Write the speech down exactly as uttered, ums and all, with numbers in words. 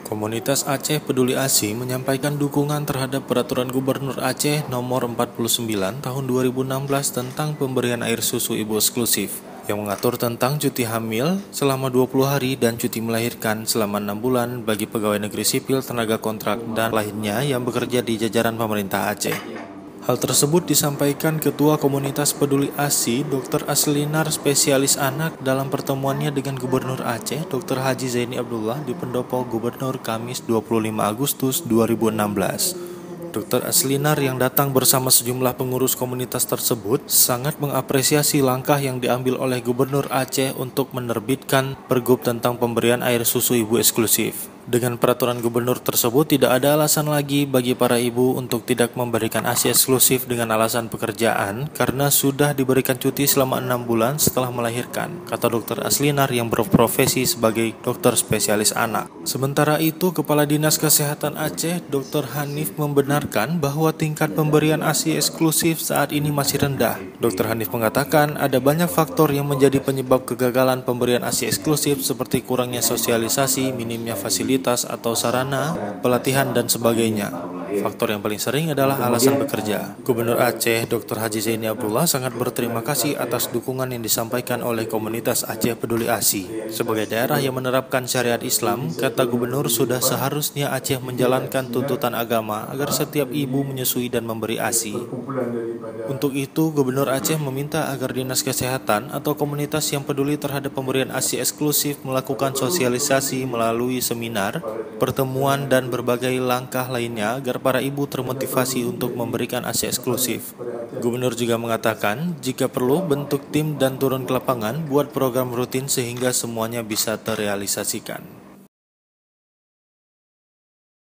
Komunitas Aceh Peduli ASI menyampaikan dukungan terhadap Peraturan Gubernur Aceh Nomor empat puluh sembilan Tahun dua ribu enam belas tentang pemberian air susu ibu eksklusif, yang mengatur tentang cuti hamil selama dua puluh hari dan cuti melahirkan selama enam bulan bagi pegawai negeri sipil, tenaga kontrak, dan lainnya yang bekerja di jajaran pemerintah Aceh. Hal tersebut disampaikan Ketua Komunitas Peduli ASI, Doktor Aslinar Spesialis Anak dalam pertemuannya dengan Gubernur Aceh, Doktor Haji Zaini Abdullah di Pendopo Gubernur Kamis dua puluh lima Agustus dua ribu enam belas. Doktor Aslinar yang datang bersama sejumlah pengurus komunitas tersebut sangat mengapresiasi langkah yang diambil oleh Gubernur Aceh untuk menerbitkan Pergub tentang pemberian air susu ibu eksklusif. Dengan peraturan gubernur tersebut, tidak ada alasan lagi bagi para ibu untuk tidak memberikan ASI eksklusif dengan alasan pekerjaan karena sudah diberikan cuti selama enam bulan setelah melahirkan, kata Dokter Aslinar yang berprofesi sebagai dokter spesialis anak. Sementara itu, Kepala Dinas Kesehatan Aceh, Dokter Hanif, membenarkan bahwa tingkat pemberian ASI eksklusif saat ini masih rendah. Dokter Hanif mengatakan ada banyak faktor yang menjadi penyebab kegagalan pemberian ASI eksklusif seperti kurangnya sosialisasi, minimnya fasilitas atau sarana, pelatihan, dan sebagainya. Faktor yang paling sering adalah alasan bekerja. Gubernur Aceh, Doktor Haji Zaini Abdullah, sangat berterima kasih atas dukungan yang disampaikan oleh komunitas Aceh Peduli ASI. Sebagai daerah yang menerapkan syariat Islam, kata Gubernur, sudah seharusnya Aceh menjalankan tuntutan agama agar setiap ibu menyusui dan memberi ASI. Untuk itu, Gubernur Aceh meminta agar Dinas Kesehatan atau komunitas yang peduli terhadap pemberian ASI eksklusif melakukan sosialisasi melalui seminar, pertemuan, dan berbagai langkah lainnya agar para ibu termotivasi untuk memberikan ASI eksklusif. Gubernur juga mengatakan, jika perlu bentuk tim dan turun ke lapangan buat program rutin sehingga semuanya bisa terrealisasikan.